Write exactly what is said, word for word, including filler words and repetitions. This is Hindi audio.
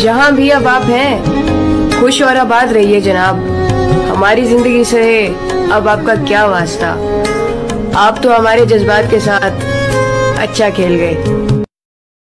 जहाँ भी अब आप हैं, खुश और आबाद रहिए जनाब। हमारी जिंदगी से अब आपका क्या वास्ता, आप तो हमारे जज्बात के साथ अच्छा खेल गए।